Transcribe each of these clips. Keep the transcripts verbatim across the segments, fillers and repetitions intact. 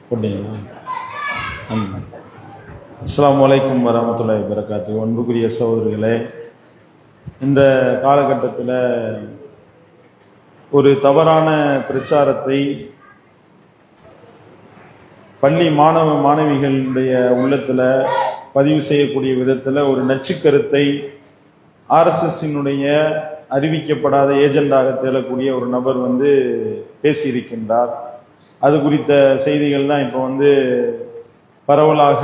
அஸ்ஸலாமு அலைக்கும் வரஹ்மத்துல்லாஹி வபரகாத்துஹு. அன்புக்குரிய சகோதரர்களே, இந்த காலகட்டத்தில் ஒரு தவறான பிரச்சாரத்தை பள்ளி மாணவ மாணவிகளுடைய உள்ளத்தில் பதிவு செய்யக்கூடிய விதத்தில் ஒரு நச்சுக்கருத்தை ஆர்எஸ்எஸ்ஸினுடைய அறிவிக்கப்படாத ஏஜெண்டாக தேடக்கூடிய ஒரு நபர் வந்து பேசியிருக்கின்றார். அது குறித்த செய்திகள் தான் இப்போ வந்து பரவலாக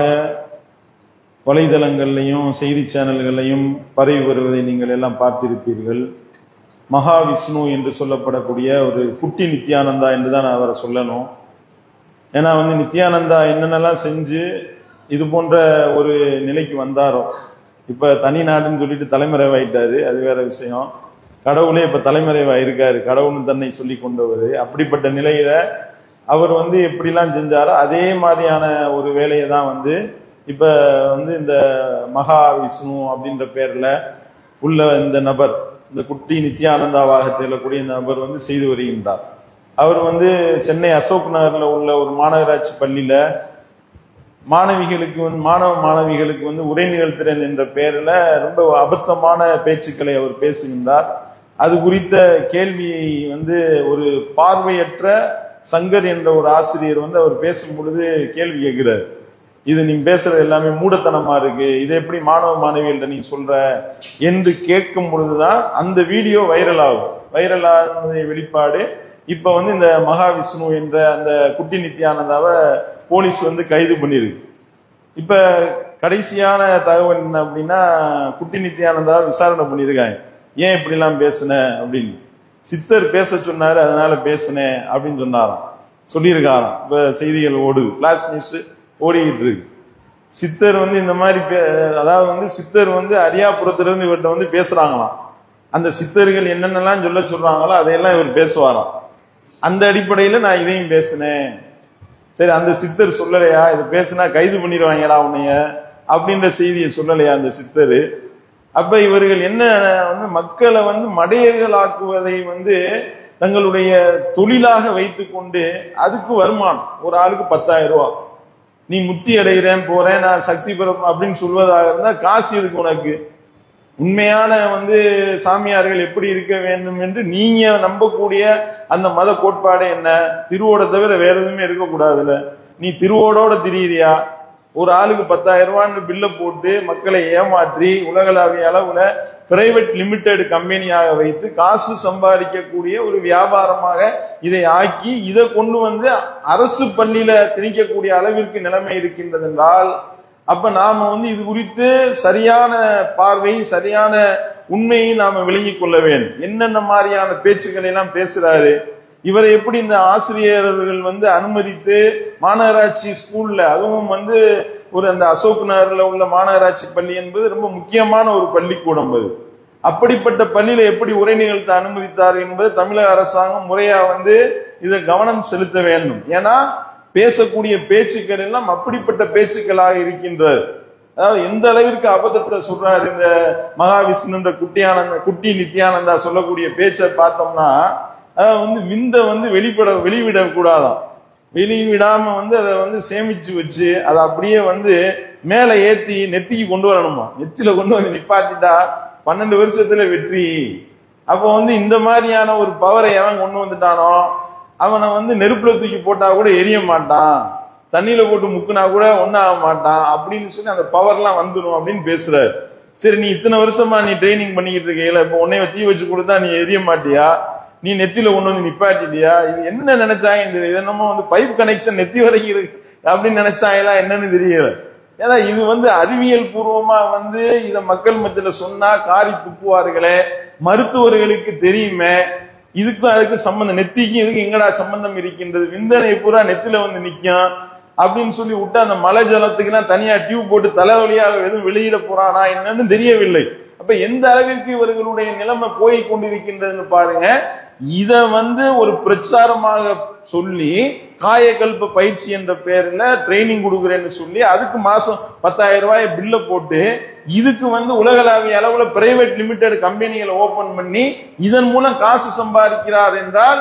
வலைதளங்கள்லையும் செய்தி சேனல்களையும் பரவி வருவதை நீங்கள் எல்லாம் பார்த்திருப்பீர்கள். மகாவிஷ்ணு என்று சொல்லப்படக்கூடிய ஒரு குட்டி நித்யானந்தா என்று தான் அவரை சொல்லணும். ஏன்னா வந்து நித்யானந்தா என்னென்னலாம் செஞ்சு இது போன்ற ஒரு நிலைக்கு வந்தாரோ, இப்ப தனி நாடுன்னு சொல்லிட்டு தலைமறைவாயிட்டாரு, அது வேற விஷயம். கடவுளே இப்ப தலைமறைவாயிருக்காரு, கடவுள்னு தன்னை சொல்லி கொண்டவர். அப்படிப்பட்ட நிலையில அவர் வந்து எப்படிலாம் செஞ்சாரோ அதே மாதிரியான ஒரு வேலையை தான் வந்து இப்ப வந்து இந்த மகாவிஷ்ணு அப்படின்ற பேர்ல உள்ள இந்த நபர், இந்த குட்டி நித்யானந்தாவாக தேடக்கூடிய இந்த நபர் வந்து செய்து வருகின்றார். அவர் வந்து சென்னை அசோக் நகர்ல உள்ள ஒரு மாநகராட்சி பள்ளியில மாணவிகளுக்கு வந்து மாணவ மாணவிகளுக்கு வந்து உரை நிகழ்த்திறன் என்ற பெயர்ல ரொம்ப அபத்தமான பேச்சுக்களை அவர் பேசுகின்றார். அது குறித்த கேள்வியை வந்து ஒரு பார்வையற்ற சங்கர் என்ற ஒரு ஆசிரியர் வந்து அவர் பேசும் பொழுது கேள்வி கேட்கிறார். இது நீ பேசுறது எல்லாமே மூடத்தனமா இருக்கு, இதை எப்படி மாணவ மாணவிகள்ட்ட நீ சொல்ற என்று கேட்கும் பொழுதுதான் அந்த வீடியோ வைரல் ஆகும். வைரல் ஆனது வெளிப்பாடு இப்ப வந்து இந்த மகாவிஷ்ணு என்ற அந்த குட்டி நித்யானந்தாவை போலீஸ் வந்து கைது பண்ணிருக்கு. இப்ப கடைசியான தகவல் என்ன அப்படின்னா, குட்டி நித்யானந்தாவை விசாரணை பண்ணியிருக்காங்க. ஏன் இப்படி எல்லாம் பேசுன அப்படின்னு. சித்தர் பேச சொன்னாரு, அதனால பேசுனேன் அப்படின்னு சொன்னாராம், சொல்லியிருக்காராம். இப்ப செய்திகள் ஓடுது, பிளாஷ் நியூஸ் ஓடிக்கிட்டு இருக்கு. சித்தர் வந்து இந்த மாதிரி அதாவது வந்து சித்தர் வந்து அரியாபுரத்திலிருந்து இவர்கிட்ட வந்து பேசுறாங்களாம். அந்த சித்தர்கள் என்னென்னலாம் சொல்ல சொல்றாங்களோ அதையெல்லாம் இவர் பேசுவாராம். அந்த அடிப்படையில நான் இதையும் பேசினேன். சரி, அந்த சித்தர் சொல்லலையா, இது பேசுனா கைது பண்ணிடுவாங்கடா உன்னைய அப்படின்ற செய்தியை சொல்லலையா அந்த சித்தர்? அப்ப இவர்கள் என்ன வந்து மக்களை வந்து மடையர்களாக்குவதை வந்து தங்களுடைய தொழிலாக வைத்து கொண்டு அதுக்கு வருமானம். ஒரு ஆளுக்கு பத்தாயிரம் ரூபாய், நீ முத்தி அடைகிறேன் போறேன் நான் சக்தி பெறும் அப்படின்னு சொல்வதாக இருந்தா காசு இருக்கு உனக்கு. உண்மையான வந்து சாமியார்கள் எப்படி இருக்க வேண்டும் என்று நீங்க நம்பக்கூடிய அந்த மத கோட்பாடு என்ன? திருவோட தவிர வேற எதுவுமே இருக்கக்கூடாதுல்ல. நீ திருவோடோட திரியிறியா? ஒரு ஆளுக்கு பத்தாயிரம் ரூபான்னு பில்ல போட்டு மக்களை ஏமாற்றி உலகளாவிய அளவுல பிரைவேட் லிமிடெட் கம்பெனியாக வைத்து காசு சம்பாதிக்கக்கூடிய ஒரு வியாபாரமாக இதை ஆக்கி இதை கொண்டு வந்து அரசு பள்ளியில திணிக்கக்கூடிய அளவிற்கு நிலைமை இருக்கின்றது என்றால், அப்ப நாம வந்து இது குறித்து சரியான பார்வை, சரியான உண்மையை நாம விளங்கிக் கொள்ள வேண்டும். என்னென்ன மாதிரியான பேச்சுக்களை எல்லாம் பேசுறாரு இவரை, எப்படி இந்த ஆசிரியர்கள் வந்து அனுமதித்து மாநகராட்சி ஸ்கூல்ல, அதுவும் வந்து ஒரு அந்த அசோக் நகர்ல உள்ள மாநகராட்சி பள்ளி என்பது ரொம்ப முக்கியமான ஒரு பள்ளிக்கூடம். அது அப்படிப்பட்ட பள்ளியில எப்படி உரை நிகழ்த்த அனுமதித்தார் என்பது தமிழக அரசாங்கம் முறையா வந்து இதை கவனம் செலுத்த வேண்டும். ஏன்னா பேசக்கூடிய பேச்சுக்கள் எல்லாம் அப்படிப்பட்ட பேச்சுக்களாக இருக்கின்றது. அதாவது எந்த அளவிற்கு அபத்தத்தை சொல்றாரு இந்த மகாவிஷ்ணு குட்டியானந்த குட்டி நித்யானந்தா சொல்லக்கூடிய பேச்சை பார்த்தோம்னா, அதாவது வந்து விந்த வந்து வெளிப்பட வெளிவிடக் கூடாதான், வெளிவிடாம வந்து அதை வந்து சேமிச்சு வச்சு அதை அப்படியே வந்து மேல ஏத்தி நெத்திக்கு கொண்டு வரணுமா. நெத்தில கொண்டு வந்து நிப்பாட்டிட்டா பன்னெண்டு வருஷத்துல வெற்றி. அப்ப வந்து இந்த மாதிரியான ஒரு பவரை எவன் கொண்டு வந்துட்டானோ அவனை வந்து நெருப்புல தூக்கி போட்டா கூட எரிய மாட்டான், தண்ணியில போட்டு முக்குனா கூட ஒன்னாக மாட்டான் அப்படின்னு சொல்லி அந்த பவர் எல்லாம் வந்துடும் அப்படின்னு பேசுறாரு. சரி, நீ இத்தனை வருஷமா நீ ட்ரைனிங் பண்ணிக்கிட்டு இருக்கையில இப்ப உன்னைய தீ வச்சு கொடுத்தா நீ எரிய மாட்டியா? நீ நெத்தில கொண்டு வந்து நிப்பாட்டிட்டியா? இது என்ன நினைச்சாங்க? இந்த இது என்னமோ வந்து பைப் கனெக்ஷன் நெத்தி வரைக்கும் இருக்கு அப்படின்னு நினைச்சாங்களா என்னன்னு தெரியல. ஏன்னா இது வந்து அறிவியல் பூர்வமா வந்து இத மக்கள் மத்தியில சொன்னா காரி துப்புவார்களே, மருத்துவர்களுக்கு தெரியுமே இதுக்கும் அதுக்கு சம்பந்தம், நெத்திக்கும் இதுக்கு எங்கடா சம்பந்தம் இருக்கின்றது, விந்தனை பூரா நெத்தில வந்து நிக்கும் அப்படின்னு சொல்லி விட்டு அந்த மலை ஜலத்துக்குலாம் தனியா டியூப் போட்டு தலைவலியாக எதுவும் வெளியிட போறானா என்னன்னு தெரியவில்லை. அப்ப எந்த அளவிற்கு இவர்களுடைய நிலைமை போய் கொண்டிருக்கின்றதுன்னு பாருங்க. இத வந்து ஒரு பிரச்சாரமாக சொல்லி காயகல்ப பயிற்சி என்ற பெயர்ல ட்ரைனிங் கொடுக்குறேன்னு சொல்லி அதுக்கு மாசம் பத்தாயிரம் ரூபாய் பில்ல போட்டு இதுக்கு வந்து உலகளாவிய அளவுல பிரைவேட் லிமிடெட் கம்பெனிகளை ஓபன் பண்ணி இதன் மூலம் காசு சம்பாதிக்கிறார் என்றால்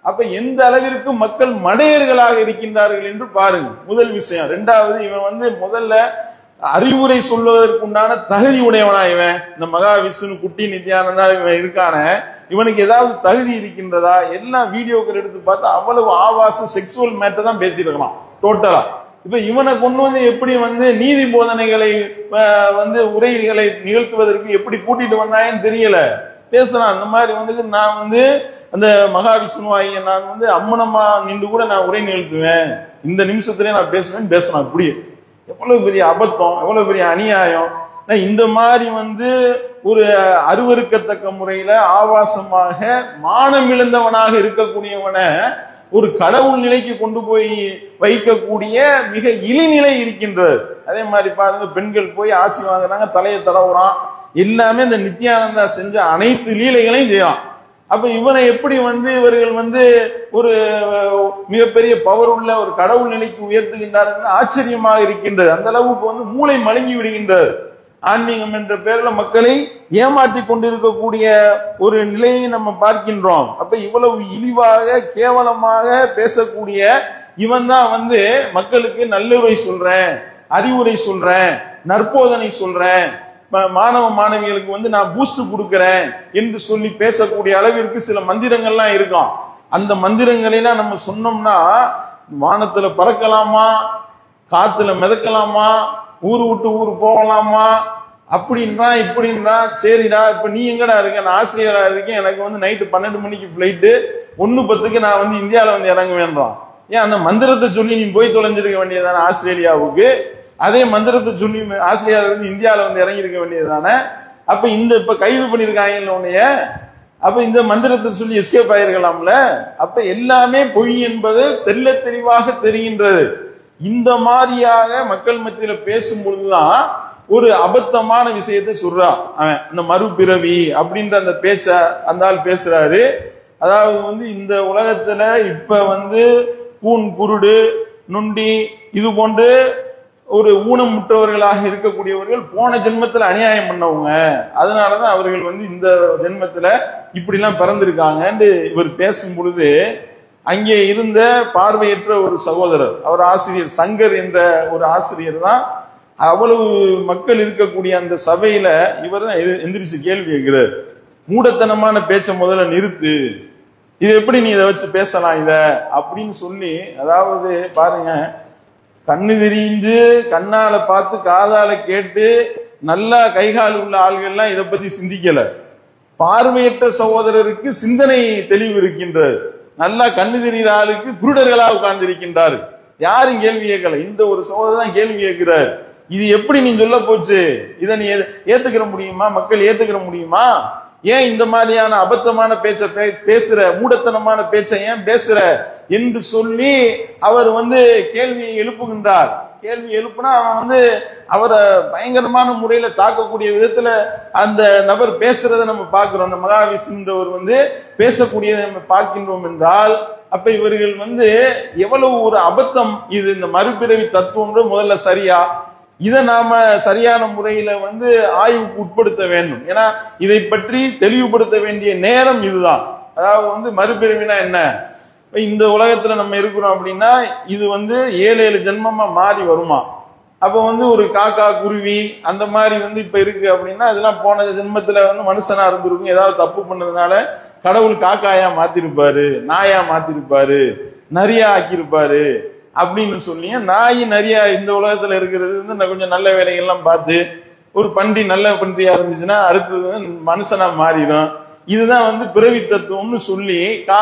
அப்ப எந்த அளவிற்கு மக்கள் மடையர்களாக இருக்கின்றார்கள் என்று பாருங்க, முதல் விஷயம். ரெண்டாவது, இவன் வந்து முதல்ல அறிவுரை சொல்வதற்கு உண்டான தகுதி உடையவனா இவன்? இந்த மகா விஷ்ணு குட்டி நித்யானந்தா இவன் இருக்கான, இவனுக்கு ஏதாவது தகுதி இருக்கின்றதா? எல்லா வீடியோக்கள் எடுத்து பார்த்தா அவ்வளவு ஆபாச செக்சுவல் மேட்டர் தான் பேசியிருக்கலாம் டோட்டலா. இப்ப இவனை கொண்டு வந்து எப்படி வந்து நீதி போதனைகளை வந்து உரைகளை நிகழ்த்துவதற்கு எப்படி கூட்டிட்டு வந்தாயன்னு தெரியல, பேசுறான். அந்த மாதிரி வந்து நான் வந்து அந்த மகா விஷ்ணுவாகிய நான் வந்து அம்மனம்மா நின்று கூட நான் உரை நிகழ்த்துவேன், இந்த நிமிஷத்திலே நான் பேசுவேன் பேசுறான். அப்படியே எவ்வளவு பெரிய அபத்தம், எவ்வளவு பெரிய அநியாயம். இந்த மாதிரி வந்து ஒரு அருவருக்கத்தக்க முறையில ஆபாசமாக மானம் இழந்தவனாக இருக்கக்கூடியவன ஒரு கடவுள் நிலைக்கு கொண்டு போய் வைக்கக்கூடிய மிக இழிநிலை இருக்கின்றது. அதே மாதிரி பாருங்க, பெண்கள் போய் ஆசி வாங்குறாங்க, தலையை தடவுறான், எல்லாமே இந்த நித்யானந்தா செஞ்ச அனைத்து லீலைகளையும் செய்யலாம். அப்ப இவனை எப்படி வந்து இவர்கள் வந்து ஒரு மிகப்பெரிய பவர் உள்ள ஒரு கடவுள் நிலைக்கு உயர்த்துகின்றார்கள் ஆச்சரியமாக இருக்கின்றது. அந்த அளவுக்கு வந்து மூளை மழுங்கி விடுகின்றது. ஆன்மீகம் என்ற பெயர்ல மக்களை ஏமாற்றி கொண்டிருக்கக்கூடிய ஒரு நிலையை நம்ம பார்க்கின்றோம். அப்ப இவ்வளவு இழிவாக கேவலமாக பேசக்கூடிய இவன் தான் வந்து மக்களுக்கு நல்லுரை சொல்றேன், அறிவுரை சொல்றேன், நற்போதனை சொல்றேன், மாணவ மாணவிகளுக்கு வந்து நான் பூஸ்ட் கொடுக்கிறேன் என்று சொல்லி பேசக்கூடிய அளவிற்கு சில மந்திரங்கள்லாம் இருக்கும். அந்த மந்திரங்களெல்லாம் நம்ம சொன்னோம்னா வானத்துல பறக்கலாமா, காத்துல மிதக்கலாமா, ஊரு விட்டு ஊரு போகலாமா, அப்படின்றா இப்படின்றா. சரிடா, இப்ப நீ எங்கடா இருக்க? நான் ஆசிரியரா இருக்கேன், எனக்கு வந்து நைட்டு பன்னெண்டு மணிக்கு பிளைட்டு, ஒன்னு பத்துக்கு நான் வந்து இந்தியாவில வந்து இறங்க வேண்டாம். ஏன் அந்த மந்திரத்தை சொல்லி நீ போய் தொலைஞ்சிருக்க வேண்டியதானே ஆஸ்திரேலியாவுக்கு? அதே மந்திரத்தை சொல்லி ஆஸ்திரேலியாவில இருந்து இந்தியாவில வந்து இறங்கி இருக்க வேண்டியதுதானே? அப்ப இந்த இப்ப கைது பண்ணிருக்காங்க உன்னைய, அப்ப இந்த மந்திரத்தை சொல்லி எஸ்கேப் ஆயிருக்கலாம்ல. அப்ப எல்லாமே பொய் என்பது தெல்ல தெளிவாக தெரிகின்றது. இந்த மாதிரியாக மக்கள் மத்தியில பேசும் பொழுதுதான் ஒரு அபத்தமான விஷயத்தை சொல்றான் அவன். இந்த மறுபிறவி அப்படின்ற அந்த பேச்ச அந்த ஆள் பேசுறாரு. அதாவது வந்து இந்த உலகத்துல இப்ப வந்து பூன் குருடு நுண்டி இது போன்று ஒரு ஊனமுற்றவர்களாக இருக்கக்கூடியவர்கள் போன ஜென்மத்துல அநியாயம் பண்ணவங்க, அதனாலதான் அவர்கள் வந்து இந்த ஜென்மத்துல இப்படி எல்லாம் பிறந்திருக்காங்கன்னு இவர் பேசும் பொழுது, அங்கே இருந்த பார்வையற்ற ஒரு சகோதரர், அவர் ஆசிரியர் சங்கர் என்ற ஒரு ஆசிரியர் தான், அவ்வளவு மக்கள் இருக்கக்கூடிய அந்த சபையில இவர் தான் எந்திரிச்சு கேள்வி கேட்கிறார். மூடத்தனமான பேச்ச முதல்ல நிறுத்து, இது எப்படி நீ இதை வச்சு பேசலாம் இத அப்படின்னு சொல்லி. அதாவது பாருங்க, கண்ணு தெரிஞ்சு கண்ணால பார்த்து காதால கேட்டு நல்லா கைகால் உள்ள ஆள்கள்லாம் இதை பத்தி சிந்திக்கல. பார்வையற்ற சகோதரருக்கு சிந்தனை தெளிவு இருக்கின்றது. நல்லா கண்ணு தெரிகிற ஆளுக்கு குருடர்களா உட்கார்ந்து இருக்கின்றாரு. யாரும் கேள்வி கேட்கல, இந்த ஒரு சகோதரர் தான் கேள்வி கேட்கிறார். இது எப்படி நீ சொல்ல போச்சு, இதை நீ ஏத்துக்கிற முடியுமா? மக்கள் ஏத்துக்கிற முடியுமா? ஏன் இந்த மாதிரியான அபத்தமான பேச்ச பேசுற, மூடத்தனமான பேச்சை ஏன் பேசுற என்று சொல்லி அவர் வந்து கேள்வியை எழுப்புகின்றார். கேள்வி எழுப்புனா அவன் வந்து அவரை பயங்கரமான முறையில தாக்கக்கூடிய விதத்துல அந்த நபர் பேசுறதை நம்ம பார்க்கிறோம். அந்த மகாவிஷ்ணுன்றவர் வந்து பேசக்கூடியதை நம்ம பார்க்கின்றோம் என்றால், அப்ப இவர்கள் வந்து எவ்வளவு ஒரு அபத்தம் இது. இந்த மறுபிறவி தத்துவம் முதல்ல சரியா, இதை நாம சரியான முறையில வந்து ஆய்வுக்கு உட்படுத்த வேண்டும். ஏன்னா இதை பற்றி தெளிவுபடுத்த வேண்டிய நேரம் இதுதான். அதாவது வந்து மறுபிறவினா என்ன, இந்த உலகத்துல நம்ம இருக்கிறோம் அப்படின்னா இது வந்து ஏழு ஏழு ஜென்மமா மாறி வருமா. அப்ப வந்து ஒரு காக்கா குருவி அந்த மாதிரி வந்து இப்ப இருக்கு அப்படின்னா இதெல்லாம் போன ஜென்மத்துல வந்து மனுஷனா இருந்திருக்கும், ஏதாவது தப்பு பண்ணதுனால கடவுள் காக்காயா மாத்திருப்பாரு, நாயா மாத்திருப்பாரு, நரியா ஆக்கியிருப்பாரு அப்படின்னு சொல்லி. நாய் நரியா இந்த உலகத்துல இருக்கிறது வந்து கொஞ்சம் நல்ல வேலைகள்லாம் பார்த்து, ஒரு பன்றி நல்ல பன்றியா இருந்துச்சுன்னா அடுத்தது மனுஷனா மாறிடும். இதுதான் வந்து பிறவி தத்துவம்னு சொல்லி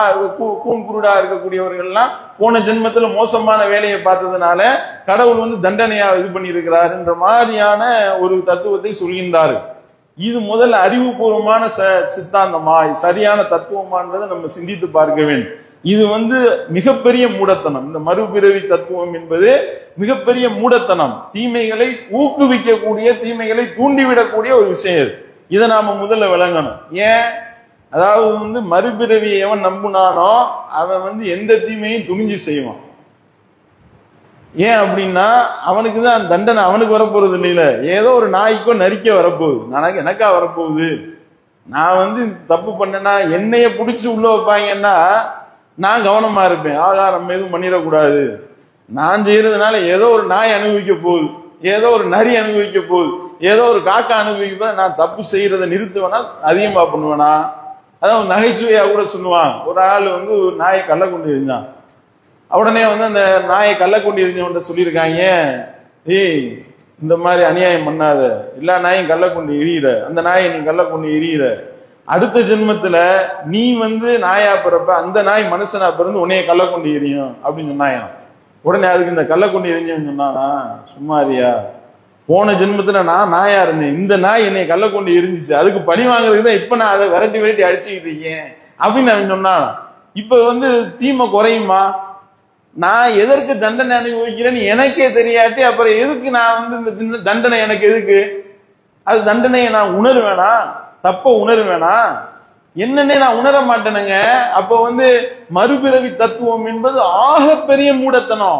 கூன் குருடா இருக்கக்கூடியவர்கள்லாம் போன ஜென்மத்துல மோசமான வேலையை பார்த்ததுனால கடவுள் வந்து தண்டனையா இது பண்ணி இருக்கிறாருன்ற மாதிரியான ஒரு தத்துவத்தை சொல்கின்றாரு. இது முதல்ல அறிவுபூர்வமான சித்தாந்தமா, சரியான தத்துவமானதை நம்ம சிந்தித்து பார்க்க வேண்டும். இது வந்து மிகப்பெரிய மூடத்தனம். இந்த மறுபிறவி தத்துவம் என்பது மிகப்பெரிய மூடத்தனம், தீமைகளை ஊக்குவிக்கக்கூடிய, தீமைகளை தூண்டிவிடக்கூடிய ஒரு விஷயம். இதை நாம முதல்ல விளங்கணும். ஏன், அதாவது வந்து மறுபிறவியை எவன் நம்புனானோ அவன் வந்து எந்த தீமையும் துணிஞ்சு செய்வான். ஏன் அப்படின்னா அவனுக்கு தான் தண்டனை அவனுக்கு வரப்போறது இல்லையில, ஏதோ ஒரு நாய்க்கோ நரிக்க வரப்போகுது, எனக்கு எனக்கா வரப்போகுது. நான் வந்து தப்பு பண்ணேன்னா என்னைய பிடிச்சி உள்ள வைப்பாங்கன்னா நான் கவனமா இருப்பேன். ஆகா நம்ம எதுவும் பண்ணிடக்கூடாது, நான் செய்யறதுனால ஏதோ ஒரு நாய் அனுபவிக்க போகுது, ஏதோ ஒரு நரி அனுபவிக்க போகுது, ஏதோ ஒரு காக்கா அனுபவிக்க போது, நான் தப்பு செய்யறதை நிறுத்துவேனா அதிகமா பண்ணுவேனா? அதான் நகைச்சுவையா கூட சொல்லுவான். ஒரு ஆள் வந்து ஒரு நாயை கள்ள கொண்டு எரிஞ்சான். உடனே வந்து அந்த நாயை கள்ள கொண்டு எரிஞ்சவன்ட்ட சொல்லியிருக்காங்க, ஏய் இந்த மாதிரி அநியாயம் பண்ணாத, எல்லா நாயும் கள்ள கொண்டு எரியிற, அந்த நாயை நீ கள்ள கொண்டு எரியிற, அடுத்த ஜென்மத்துல நீ வந்து நாயா பிறப்ப, அந்த நாய் மனுஷனா பிறந்து உன்னைய கள்ள கொண்டு எரியும் அப்படின்னு சொன்னாயாம். உடனே அதுக்கு இந்த கள்ள கொண்டு எரிஞ்சவன் சொன்னானா, சும்மாரியா, போன ஜென்மத்துல நான் நாயா இருந்தேன், இந்த நாய் என்னை கள்ள கொண்டு எரிஞ்சிச்சு, அதுக்கு பழி வாங்குறதுக்கு தான் இப்ப நான் அதை விரட்டி விரட்டி அடிச்சுக்கிட்டு இருக்கேன் அப்படின்னு அவன் சொன்னான். இப்ப வந்து தீமை குறையுமா? நான் எதற்கு தண்டனை அனுபவிக்கிறேன்னு எனக்கே தெரியாட்டி அப்புறம் எதுக்கு நான் வந்து இந்த தண்டனை எனக்கு எதுக்கு? அது தண்டனையை நான் உணர்வேனா? தப்ப உணர்வேனா? என்னன்னே நான் உணர மாட்டேனுங்க. அப்ப வந்து மறுபிறவி தத்துவம் என்பது ஆகப்பெரிய மூடத்தனம்.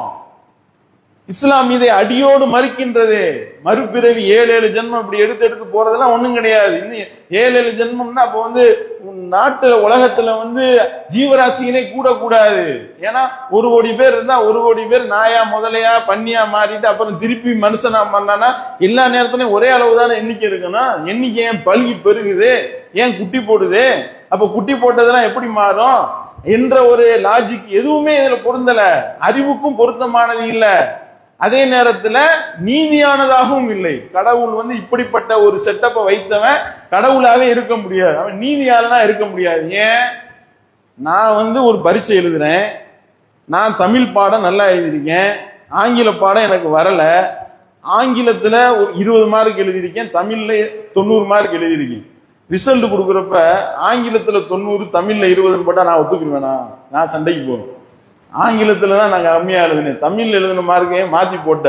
இஸ்லாம் இதை அடியோடு மறுக்கின்றது. மறுபிறவி ஏழு ஏழு ஜென்மம் இப்படி எடுத்து எடுத்து போறதெல்லாம் ஒண்ணும் கிடையாது. இன்னும் ஏழு ஏழு ஜென்மம்னா அப்ப வந்து நாட்டுல உலகத்துல வந்து ஜீவராசிகளே கூடக்கூடாது. ஏன்னா ஒரு கோடி பேர் இருந்தா ஒரு கோடி பேர் நாயா முதலையா பன்னியா மாறிட்டு அப்புறம் திருப்பி மனுஷனா பண்ணானா எல்லா நேரத்திலையும் ஒரே அளவு தானே எண்ணிக்கை இருக்கணும். எண்ணிக்கை ஏன் பல்கி பெருகுது, ஏன் குட்டி போடுது? அப்ப குட்டி போட்டதெல்லாம் எப்படி மாறும் என்ற ஒரு லாஜிக் எதுவுமே இதுல பொருந்தல, அறிவுக்கும் பொருத்தமானது இல்ல, அதே நேரத்துல நீதியானதாகவும் இல்லை. கடவுள் வந்து இப்படிப்பட்ட ஒரு செட்டப்பை வைத்தவன் கடவுளாவே இருக்க முடியாது, அவன் நீதியாளனா இருக்க முடியாது. ஏன்? நான் வந்து ஒரு பரீட்சை எழுதுறேன், நான் தமிழ் பாடம் நல்லா எழுதியிருக்கேன், ஆங்கில பாடம் எனக்கு வரல, ஆங்கிலத்துல ஒரு இருபது மார்க் எழுதியிருக்கேன், தமிழ்ல தொண்ணூறு மார்க் எழுதியிருக்கேன். ரிசல்ட் கொடுக்குறப்ப ஆங்கிலத்துல தொண்ணூறு தமிழ்ல இருபதுன்னு போட்டா நான் ஒத்துக்குருவேனா? நான் சண்டைக்கு போவேன். ஆங்கிலத்துல தான் நாங்க கம்மியா எழுதினேன், தமிழ்ல எழுதின மார்க்கே மாத்தி போட்ட,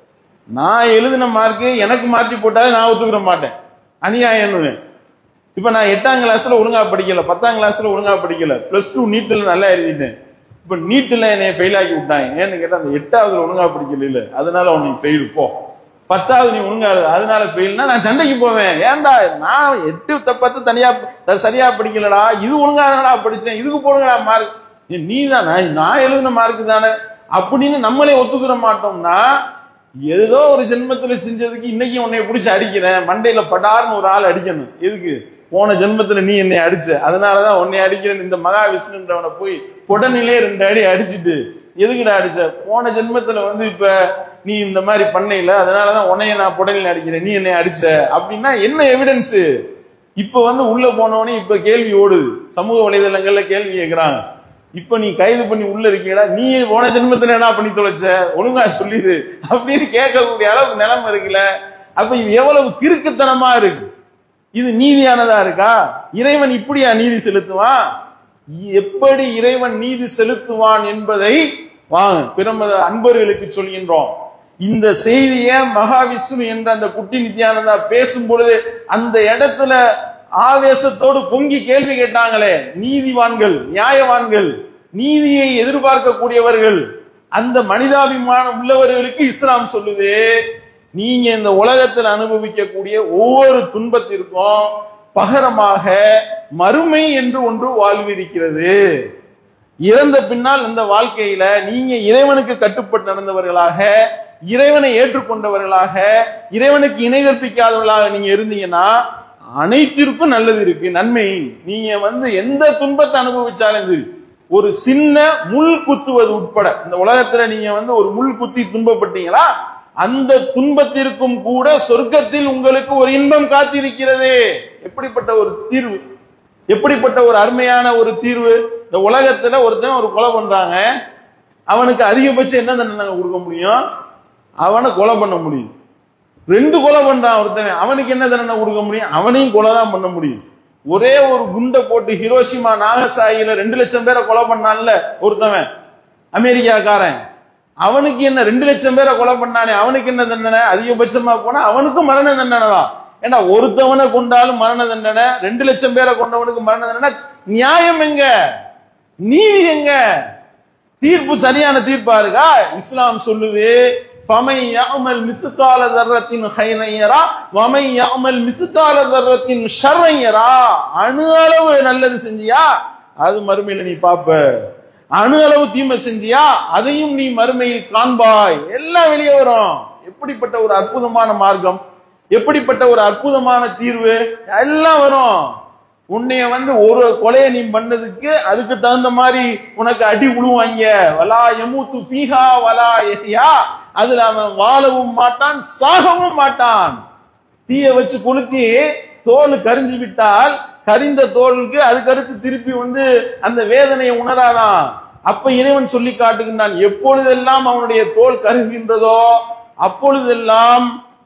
நான் எழுதின மார்க்கு எனக்கு மாத்தி போட்டாலே நான் ஒத்துக்கிற மாட்டேன், அநியாயம். இப்ப நான் எட்டாம் கிளாஸ்ல ஒழுங்கா படிக்கல, பத்தாம் கிளாஸ்ல ஒழுங்கா படிக்கல, பிளஸ் டூ நீட்ல நல்லா எழுதிட்டேன், இப்ப நீட்ல என்னை ஃபெயில் ஆக்கி விட்டாங்க. ஏன்னு கேட்டா அந்த எட்டாவது ஒழுங்கா படிக்கல இல்ல, அதனால உனக்கு ஃபெயில். போ பத்தாவது நீ ஒழுங்கா அதனால ஃபெயில்னா நான் சண்டைக்கு போவேன். ஏன்டா நான் எட்டு பத்து தனியா சரியா படிக்கலடா, இது ஒழுங்கா தானடா படிச்சேன், இதுக்கு போடுங்கடா மார்க், நீ தானே நான் எழுதின மார்க்கு தானே அப்படின்னு நம்மளே ஒத்துக்கிற மாட்டோம்னா, ஏதோ ஒரு ஜென்மத்துல செஞ்சதுக்கு இன்னைக்கு உன்னை பிடிச்சி அடிக்கிறேன், மண்டையில படார்னு ஒரு ஆள் அடிக்கணும். எதுக்கு? போன ஜென்மத்துல நீ என்னை அடிச்ச, அதனாலதான் உன்னை அடிக்கிறேன். இந்த மகா விஷ்ணுன்றவனை போய் உடனிலே ரெண்டு அடி அடிச்சுட்டு எதுக்குடா அடிச்ச? போன ஜென்மத்துல வந்து இப்ப நீ இந்த மாதிரி பண்ணையில, அதனாலதான் உன்னைய நான் புடனில அடிக்கிறேன், நீ என்னை அடிச்ச அப்படின்னா என்ன எவிடன்ஸ்? இப்ப வந்து உள்ள போனவனே இப்ப கேள்வி ஓடுது, சமூக வலைதளங்கள்ல கேள்வி கேட்கிறாங்க, இப்ப நீ கைது பண்ணி உள்ள இருக்கீடா, நீ போன ஜென்மத்துல என்ன பண்ணி தொலைச்ச, ஒழுங்கா சொல்லிடு அப்படின்னு கேட்கக்கூடிய அளவு நிலைமை இருக்குல்ல. அப்ப இது எவ்வளவு கிறுக்குத்தனமா இருக்கு. இது நீதியானதா இருக்கா? இறைவன் இப்படியா நீதி செலுத்துவான்? எப்படி இறைவன் நீதி செலுத்துவான் என்பதை வாங்க பிரமத அன்பர்களுக்கு சொல்கின்றோம். இந்த செய்திய மகாவிஷ்ணு என்ற அந்த குட்டி நித்யானந்தா பேசும் பொழுது அந்த இடத்துல ஆவேசத்தோடு பொங்கி கேள்வி கேட்டாங்களே, நீதிவான்கள், நியாயவான்கள், நீதியை எதிர்பார்க்கக்கூடியவர்கள், அந்த மனிதாபிமானம் உள்ளவர்களுக்கு இஸ்லாம் சொல்லுது, நீங்க இந்த உலகத்தில் அனுபவிக்கக்கூடிய ஒவ்வொரு துன்பத்திற்கும் பகரமாக மறுமை என்று ஒன்று வாழ்விருக்கிறது. இறந்த பின்னால் இந்த வாழ்க்கையில நீங்க இறைவனுக்கு கட்டுப்பட்டு நடந்தவர்களாக, இறைவனை ஏற்றுக்கொண்டவர்களாக, இறைவனுக்கு இணை கற்பிக்காதவர்களாக நீங்க இருந்தீங்கன்னா அனைத்திற்கும் நல்லது இருக்கு, நன்மை. நீங்க வந்து எந்த துன்பத்தை அனுபவிச்சாலும் சரி, ஒரு சின்ன முள் குத்துவது உட்பட இந்த உலகத்துல நீங்க வந்து ஒரு முள் குத்தி துன்பப்பட்டீங்களா, அந்த துன்பத்திற்கும் கூட சொர்க்கத்தில் உங்களுக்கு ஒரு இன்பம் காத்திருக்கிறது. எப்படிப்பட்ட ஒரு தீர்வு, எப்படிப்பட்ட ஒரு அருமையான ஒரு தீர்வு. இந்த உலகத்துல ஒருத்தன் ஒரு கொலை பண்றாங்க, அவனுக்கு அதிகபட்சம் என்ன தண்டனை கொடுக்க முடியும்? அவனை கொலை பண்ண முடியும். ரெண்டு கொலை பண்றான் ஒருத்தன், அவனுக்கு என்ன தண்டனை கொடுக்க முடியும்? அவனையும் கொலை தான் பண்ண முடியும். ஒரே ஒரு குண்டை போட்டு ஹிரோஷிமா நாகசாயில ரெண்டு லட்சம் பேரை கொலை பண்ணான்ல ஒருத்தவன், அமெரிக்காக்காரன், அவனுக்கு என்ன ரெண்டு லட்சம் பேரை கொலை பண்ணானே, அவனுக்கு என்ன தண்டனை? அதிகபட்சமா போனா அவனுக்கும் மரண தண்டனை தான். ஏன்னா ஒருத்தவனை கொண்டாலும் மரண தண்டனை, ரெண்டு லட்சம் பேரை கொண்டவனுக்கு மரண தண்டனை. நியாயம் எங்க? நீதி எங்க? தீர்ப்பு சரியான தீர்ப்பா இருக்கா? இஸ்லாம் சொல்லுது, ஃபமை யஅமல் மிஸ்கால தர்ரத்தின் கைரன் யரா வமை யஅமல் மிஸ்கால தர்ரத்தின் ஷர்ரன் யரா. அணு அளவு நல்லது செஞ்சியா அது மறுமையில நீ பாப்ப, அணு அளவு தீமை செஞ்சியா அதையும் நீ மறுமையில் காண்பாய். எல்லாம் வெளியே வரும். எப்படிப்பட்ட ஒரு அற்புதமான மார்க்கம், எப்படிப்பட்ட ஒரு அற்புதமான தீர்வு, எல்லாம் வரும். உன்னைய வந்து ஒரு கொலையை நீ பண்ணதுக்கு அதுக்கு தகுந்த மாதிரி உனக்கு அடி உழுவாங்க. வலா யமூத்து ஃபீஹா வலா யஹ்யா, அதுல அவன் வாழவும் மாட்டான் சாகவும் மாட்டான். தீய வச்சு கொளுத்தி தோல் கரிஞ்சு விட்டால் கரிந்த தோலுக்கு அதுக்கடுத்து திருப்பி வந்து அந்த வேதனையை உணராதான். அப்ப இறைவன் சொல்லி காட்டுகின்றான், எப்பொழுதெல்லாம் அவனுடைய தோல் கருகின்றதோ அப்பொழுதெல்லாம்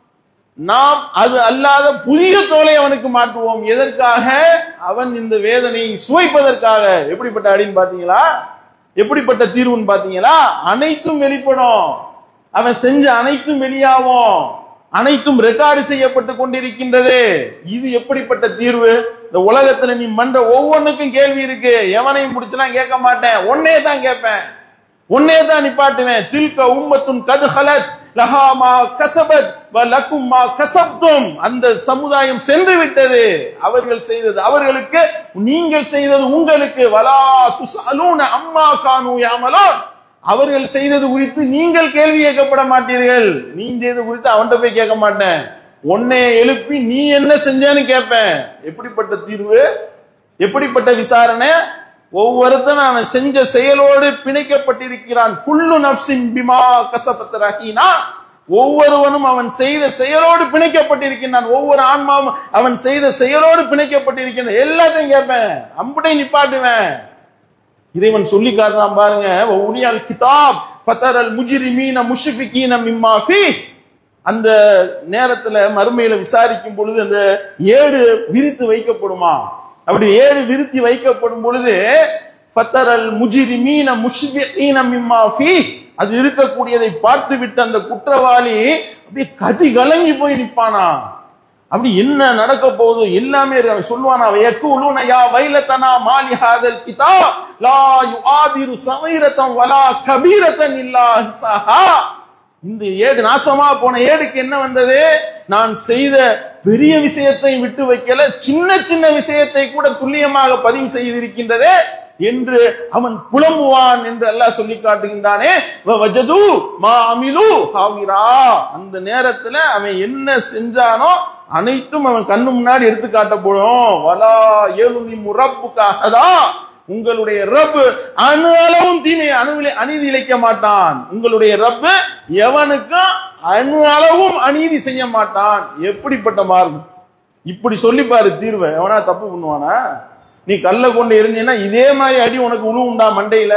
நாம் அது அல்லாத புதிய தோலை அவனுக்கு மாற்றுவோம். எதற்காக? அவன் இந்த வேதனையை சுவைப்பதற்காக. எப்படிப்பட்ட அடின்னு பாத்தீங்களா? எப்படிப்பட்ட தீர்வுன்னு பாத்தீங்களா? அனைத்தும் வெளிப்படும். அவன் செஞ்ச அனைத்தும் வெளியாகும். அனைத்தும் ரெக்கார்டு செய்யப்பட்டு கொண்டிருக்கின்றது. இது எப்படிப்பட்ட தீர்வு? இந்த உலகத்துல நீ மன்ற ஒவ்வொன்றுக்கும் கேள்வி இருக்கு. எவனையும் முடிச்சுலாம் கேட்க மாட்டேன், ஒன்னே தான் கேட்பேன், ஒன்னே தான் நிப்பாட்டுவேன். தில்க உம்மத்துன் கது ஹலத் லஹா மா கஸபத் வ லகும் மா கஸப்தும். அந்த சமுதாயம் சென்று விட்டது, அவர்கள் செய்தது அவர்களுக்கு, நீங்கள் செய்தது உங்களுக்கு. வலா துஸஅலூன அம்மா கானூ யஅமலூன். அவர்கள் செய்தது குறித்து நீங்கள் கேள்வி கேட்கப்பட மாட்டீர்கள். நீ செய்தது குறித்து அவன்கிட்ட போய் கேட்க மாட்டேன், உன்னை எழுப்பி நீ என்ன செஞ்சேன்னு கேட்பேன். எப்படிப்பட்ட தீர்வு, எப்படிப்பட்ட விசாரணை! ஒவ்வொருத்தனும் அவன் செஞ்ச செயலோடு பிணைக்கப்பட்டிருக்கிறான். குல்லு நஃப்ஸின் பிமா கஸபத் ரஹீனா. ஒவ்வொருவனும் அவன் செய்த செயலோடு பிணைக்கப்பட்டிருக்கிறான். ஒவ்வொரு ஆன்மாவும் அவன் செய்த செயலோடு பிணைக்கப்பட்டிருக்கிறான். எல்லாத்தையும் கேட்பேன், அம்புட்டை நிப்பாட்டுவேன். இறைவன் சொல்லி காட்டுறான் பாருங்க, உனியல் கிதாப் ஃபதரல் முஜ்ரிமீன முஷ்ஃபிகீன மிம்மா ஃபீஹ். அந்த நேரத்துல மறுமையில விசாரிக்கும் பொழுது அந்த ஏடு விரித்து வைக்கப்படுமா? அப்படி ஏடு விருத்தி வைக்கப்படும் பொழுது ஃபதரல் முஜ்ரிமீன முஷ்ஃபிகீன மிம்மா ஃபீஹ், அது இருக்கக்கூடியதை பார்த்து விட்டு அந்த குற்றவாளி அப்படியே கதி கலங்கி போய் நிப்பானா. அப்படி என்ன நடக்க போகுது எல்லாமே சொல்லுவானா. யக்கூலுன யா வைலதனா மாலி ஹாதல் கிதாப் லா யுஆதிரு ஸகீரத்தன் வலா கபீரத்தன் இல்லா ஹிஸாஹா. இந்த ஏடு நாசமா போன ஏடுக்கு என்ன வந்தது? நான் செய்த பெரிய விஷயத்தை விட்டு வைக்கல, சின்ன சின்ன விஷயத்தை கூட துல்லியமாக பதிவு செய்திருக்கின்றதே என்று அவன் புலம்புவான் என்று அல்லாஹ் சொல்லி காட்டுகின்றானே. வஜது மா அமிலு ஹாவிரா. அந்த நேரத்துல அவன் என்ன செஞ்சானோ அனைத்தும் அவன் கண்ணு முன்னாடி எடுத்து காட்டப்படும். வலா யலுலிமு ரப்புக அஹதா. உங்களுடைய ரப்பு அணு அளவும் தீமை அணுவிலே அநீதி இழைக்க மாட்டான். உங்களுடைய ரப்பு எவனுக்கும் அணு அளவும் அநீதி செய்ய மாட்டான். எப்படிப்பட்ட மார்க்கம்! இப்படி சொல்லிப்பாரு தீர்வை. எவனா தப்பு பண்ணுவானா? நீ கல்ல கொண்டு இருந்தீன்னா இதே மாதிரி அடி உனக்கு உழு உண்டா மண்டையில?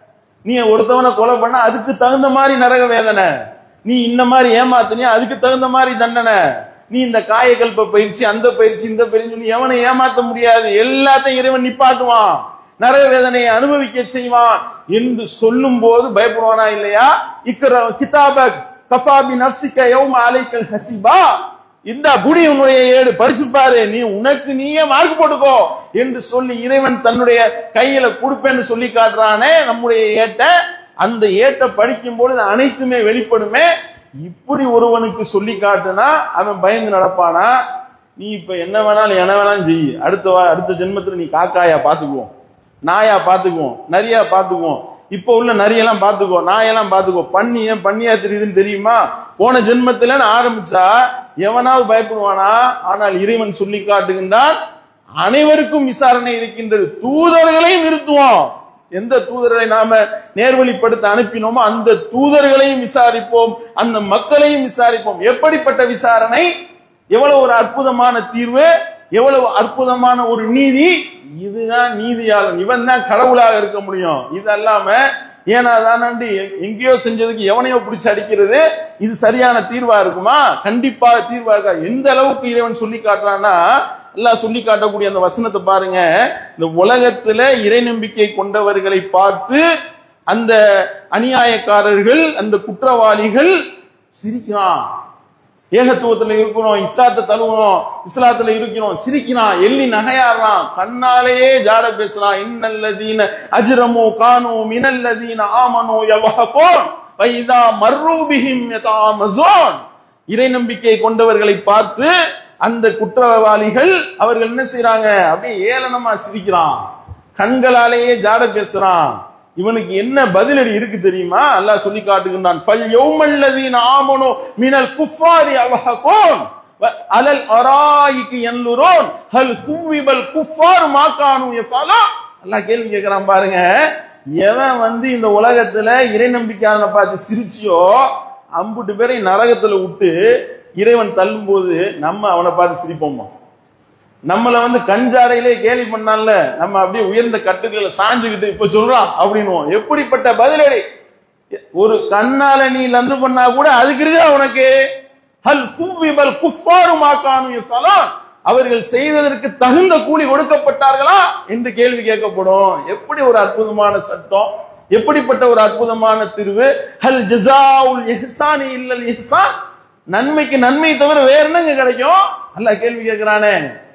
நீ ஒருத்தவனை கொலை பண்ண அதுக்கு தகுந்த மாதிரி நரக வேதனை. நீ இந்த மாதிரி ஏமாத்தினியா அதுக்கு தகுந்த மாதிரி தண்டனை. நீ இந்த காயக்கல்ப பயிற்சி அந்த பயிற்சி இந்த பயிற்சி சொல்லி எவனை ஏமாத்த முடியாது. எல்லாத்தையும் இறைவன் நிப்பாட்டுவான், நரக வேதனையை அனுபவிக்க செய்வான் என்று சொல்லும் போது பயப்படுவானா இல்லையா? இக்ர கிதாபக் கஃபா பி நஃப்ஸிக யௌம அலைக்கல் ஹஸீபா. இந்த புடி உன்னுடைய ஏடு பரிசுப்பாரு, நீ உனக்கு நீயே மார்க் போட்டுக்கோ என்று சொல்லி இறைவன் தன்னுடைய கையில கொடுப்பேன்னு சொல்லி காட்டுறானே நம்முடைய ஏட்ட. அந்த ஏட்டை படிக்கும் பொழுது அனைத்துமே வெளிப்படுமே. இப்படி ஒருவனுக்கு சொல்லி காட்டுனா அவன் பயந்து நடப்பானா? நீ இப்ப என்ன வேணாலும் என்ன வேணாலும் செய், அடுத்த அடுத்த ஜென்மத்துல நீ காக்காயா பாத்துக்குவோம், நாயா பாத்துக்குவோம், நரியா பாத்துக்குவோம், இப்ப உள்ள நரியெல்லாம் பாத்துக்கோ, நாயெல்லாம் பாத்துக்கோ, பண்ணி ஏன் பண்ணியா தெரியுதுன்னு தெரியுமா? போன ஜென்மத்துல ஆரம்பிச்சா எவனாவது பயப்படுவானா? ஆனால் இறைவன் சொல்லி காட்டுகின்றான், அனைவருக்கும் விசாரணை இருக்கின்றது. தூதர்களையும் நிறுத்துவோம். எந்த தூதர்களை நாம நேர்வழிப்படுத்த அனுப்பினோமோ அந்த தூதர்களையும் விசாரிப்போம், அந்த மக்களையும் விசாரிப்போம். எப்படிப்பட்ட விசாரணை! எவ்வளவு ஒரு அற்புதமான தீர்வு, எவ்வளவு அற்புதமான ஒரு நீதி! இதுதான் நீதியாளன், இவன் தான் கடவுளாக இருக்க முடியும். இது அல்லாம ஏன்னா தானே எங்கேயோ செஞ்சதுக்கு எவனையோ பிடிச்சு அடிக்கிறது இது சரியான தீர்வா இருக்குமா? கண்டிப்பா தீர்வா இருக்கா? எந்த அளவுக்கு இறைவன் சொல்லி காட்டுறான்னா, அல்லாஹ் சொல்லி காட்டக்கூடிய அந்த வசனத்தை பாருங்க. இந்த உலகத்துல இறை நம்பிக்கை கொண்டவர்களை பார்த்து அந்த அநியாயக்காரர்கள், அந்த குற்றவாளிகள் சிரிக்கிறான். ஏகத்துவத்துல இருக்கணும், இஸ்லாத்தை தழுவணும், இஸ்லாத்துல இருக்கணும், சிரிக்கிறான், எள்ளி நகையாடுறான், கண்ணாலேயே ஜாட பேசுறான். இன்னல்லதீன அஜ்ரமு கானு மினல்லதீன ஆமனு யவஹகூன் வைதா மர்ரு பிஹிம் யதாமஸூன். இறை நம்பிக்கை கொண்டவர்களை பார்த்து அந்த குற்றவாளிகள் அவர்கள் என்ன செய்யறாங்க? அப்படியே ஏளனமா சிரிக்கிறான், கண்களாலேயே ஜாட பேசுறான். இவனுக்கு என்ன பதிலடி இருக்கு தெரியுமா? அல்லாஹ் சொல்லி காட்டுகின்றான், ஃபல் யௌமல்லதீன ஆமனு மினல் குஃபாரி அவஹகூன் அலல் அராயிகி யன்லுரூன் ஹல் குவிபல் குஃபார் மா கானூ யஃபலா. அல்லாஹ் கேள்வி கேட்கிறான் பாருங்க. எவன் வந்து இந்த உலகத்துல இறை நம்பிக்கையாளனை பார்த்து சிரிச்சியோ அம்புட்டு பேரை நரகத்துல விட்டு இறைவன் தள்ளும் போது நம்ம அவனை பார்த்து சிரிப்போமா? நம்மள வந்து கஞ்சாரையிலே கேலி பண்ணான்ல, நம்ம அப்படியே உயர்ந்த கட்டுக்களை சாஞ்சுக்கிட்டு இப்ப சொல்றான் அப்படின்னுவோம். எப்படிப்பட்ட பதிலடி! ஒரு கண்ணால நீ லந்து பண்ணா கூட அதுக்கு இருக்கா உனக்கு? ஹல் குவிபல் குஃபாரு மா கானூ யஃபலூன், அவர்கள் செய்ததற்கு தகுந்த கூலி கொடுக்கப்பட்டார்களா என்று கேள்வி கேட்கப்படும். எப்படி ஒரு அற்புதமான சட்டம், எப்படிப்பட்ட ஒரு அற்புதமான தீர்வு! ஹல் ஜஸாஉல் இஹ்சானி இல்லல் இஹ்சான், நன்மைக்கு நன்மை தவிர வேற என்னங்க கிடைக்கும்? அல்லாஹ் கேள்வி கேட்கிறானே.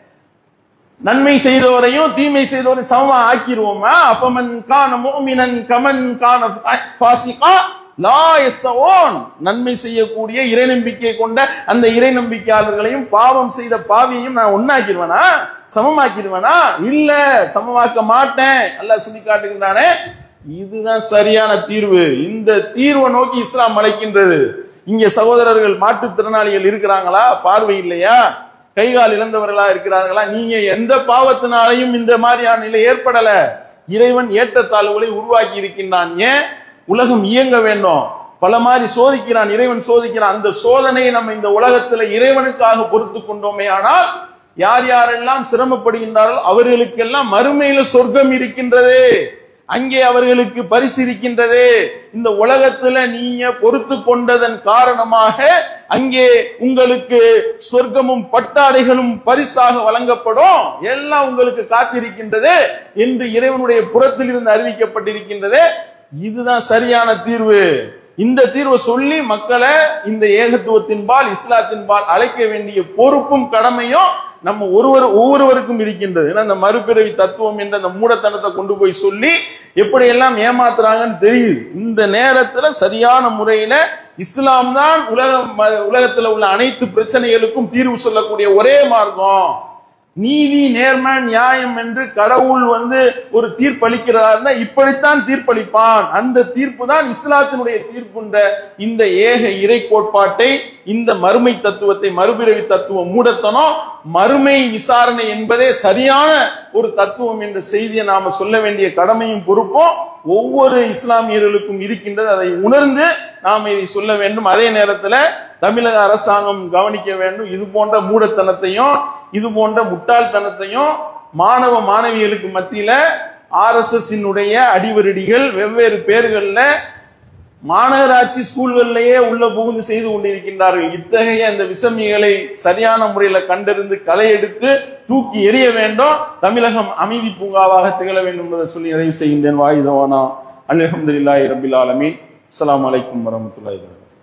நன்மை செய்தவரையும் தீமை செய்தவரையும் சமமா ஆக்கிடுவோமா? அப்பமன் கான முஃமினன் கமன் கான ஃபாசிகா லா யஸ்தவோன், நன்மை செய்யக்கூடிய இறை நம்பிக்கை கொண்ட அந்த இறை நம்பிக்கையாளர்களையும் பாவம் செய்த பாவியையும் நான் ஒன்னாக்கிடுவேனா, சமமாக்கிடுவேனா? இல்ல, சமமாக்க மாட்டேன். அல்லாஹ் சொல்லி காட்டுகின்றானே. இதுதான் சரியான தீர்வு. இந்த தீர்வை நோக்கி இஸ்லாம் அழைக்கின்றது. இங்க சகோதரர்கள் மாற்றுத்திறனாளிகள் இருக்கிறாங்களா? பார்வை இல்லையா? கைகால் இழந்தவர்களா இருக்கிறார்களா? நீங்க எந்த பாவத்தினாலையும் இந்த மாதிரியான நிலை ஏற்படல. இறைவன் ஏற்றத்தாழ்வுகளை உருவாக்கி இருக்கின்றான். ஏன்? உலகம் இயங்க வேண்டும். பல மாதிரி சோதிக்கிறான், இறைவன் சோதிக்கிறான். அந்த சோதனையை நம்ம இந்த உலகத்துல இறைவனுக்காக பொறுத்து கொண்டோமே ஆனால் யார் யாரெல்லாம் சிரமப்படுகின்றார்களோ அவர்களுக்கெல்லாம் மறுமையில சொர்க்கம் இருக்கின்றது, அங்கே அவர்களுக்கு பரிசு இருக்கின்றது. இந்த உலகத்துல நீங்க பொறுத்து கொண்டதன் காரணமாக அங்கே உங்களுக்கு சொர்க்கமும் பட்டாடைகளும் பரிசாக வழங்கப்படும், எல்லாம் உங்களுக்கு காத்திருக்கின்றது என்று இறைவனுடைய புறத்தில் இருந்து அறிவிக்கப்பட்டிருக்கின்றது. இதுதான் சரியான தீர்வு. இந்த தீர்வை சொல்லி மக்களை இந்த ஏகத்துவத்தின்பால் இஸ்லாத்தின்பால் அழைக்க வேண்டிய பொறுப்பும் கடமையும் நம்ம ஒருவர் ஒவ்வொருவருக்கும் இருக்கின்றது. ஏன்னா இந்த மறுபிறவி தத்துவம் என்ற அந்த மூடத்தனத்தை கொண்டு போய் சொல்லி எப்படி எல்லாம் ஏமாத்துறாங்கன்னு தெரியுது. இந்த நேரத்துல சரியான முறையில இஸ்லாம் தான் உலகம் உலகத்துல உள்ள அனைத்து பிரச்சனைகளுக்கும் தீர்வு சொல்லக்கூடிய ஒரே மார்க்கம். நீதி நேர்மை நியாயம் என்று கடவுள் வந்து ஒரு தீர்ப்பளிக்கிறார்னா இப்படித்தான் தீர்ப்பளிப்பான். அந்த தீர்ப்பு தான் இஸ்லாத்தினுடைய தீர்ப்புன்ற இந்த ஏக இறை கோட்பாட்டை, இந்த மறுமை தத்துவத்தை, மறுபிறவி தத்துவம் மூடத்தனம், மறுமை விசாரணை என்பதே சரியான ஒரு தத்துவம் என்ற செய்தியை நாம சொல்ல வேண்டிய கடமையும் பொறுப்பும் ஒவ்வொரு இஸ்லாமியர்களுக்கும் இருக்கின்றது. அதை உணர்ந்து நாம் இதை சொல்ல வேண்டும். அதே நேரத்தில் தமிழக அரசாங்கம் கவனிக்க வேண்டும். இது போன்ற மூடத்தனத்தையும் இது போன்ற முட்டாள்தனத்தையும் மாணவ மாணவிகளுக்கு மத்தியில ஆர் எஸ் எஸ் அடிவருடிகள் வெவ்வேறு பேர்கள்ல மாநகராட்சி ஸ்கூல்களிலேயே உள்ள புகுந்து செய்து கொண்டிருக்கின்றார்கள். இத்தகைய இந்த விஷமிகளை சரியான முறையில கண்டறிந்து களை எடுத்து தூக்கி எறிய வேண்டும். தமிழகம் அமைதி பூங்காவாக திகழ வேண்டும் என்பதை சொல்லி நிறைவு செய்கின்றேன். வாயுதவானா அல்ஹம்துலில்லாஹி ரப்பில் ஆலமீன். அஸ்ஸலாமு அலைக்கும் வரஹ்மத்துல்லாஹி வபரகாத்துஹு.